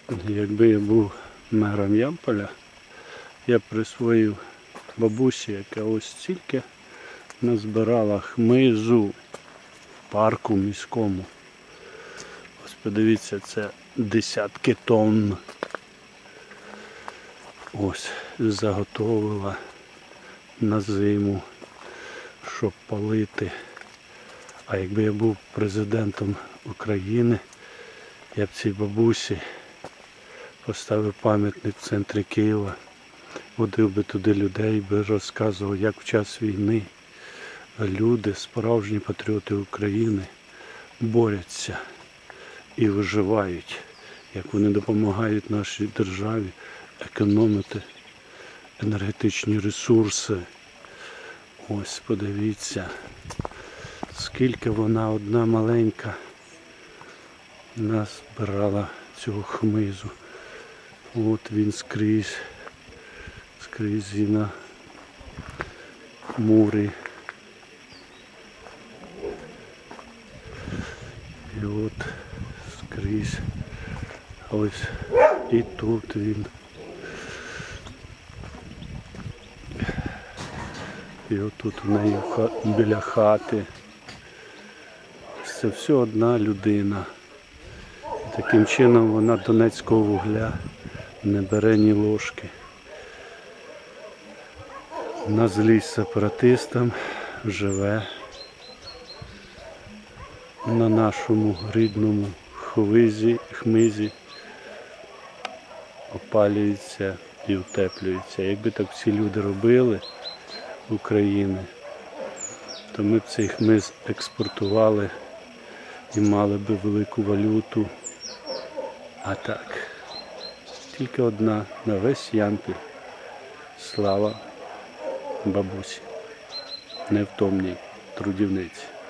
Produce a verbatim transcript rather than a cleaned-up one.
Якби я був мером Ямполя, я присвоїв бабусі, яка ось стільки назбирала хмизу в парку міському. Ось подивіться, це десятки тонн. Ось заготовила на зиму, щоб палити. А якби я був президентом України, я б цій бабусі поставив пам'ятник в центрі Києва, водив би туди людей, би розказував, як в час війни люди, справжні патріоти України, борються і виживають, як вони допомагають нашій державі економити енергетичні ресурси. Ось подивіться, скільки вона одна маленька назбирала цього хмизу. От він скрізь, скрізь і на мурі. І от скрізь. Ось і тут він. І отут у неї біля хати. Це все одна людина. І таким чином вона донецького вугля не бере ні ложки. На злість сепаратистам живе на нашому рідному хвизі, хмизі, опалюється і утеплюється. Якби так всі люди робили України, то ми б цей хмиз експортували і мали б велику валюту. А так, тільки одна на весь Ямпіль. Слава бабусі, невтомній трудівниці.